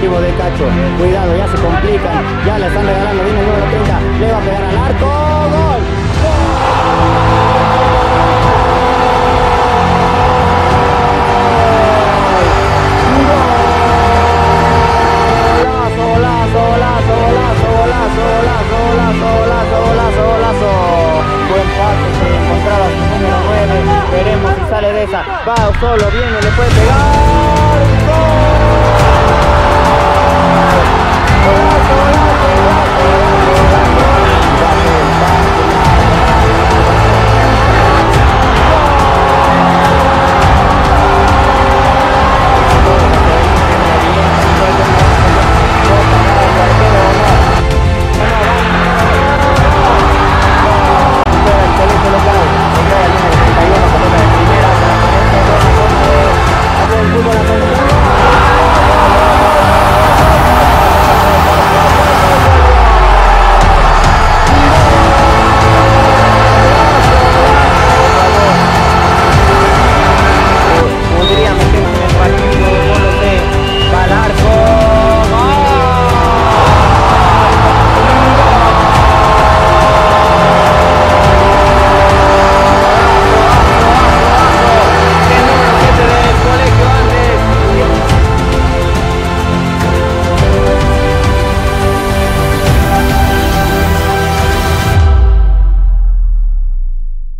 ofensivo de Cacho. Cuidado, ya se complican. Ya le están regalando. Viene el número 30. Le va a pegar al arco. ¡Gol! Buen pase, se encontraba su número 9. Veremos si sale de esa. Va solo, viene, le puede pegar.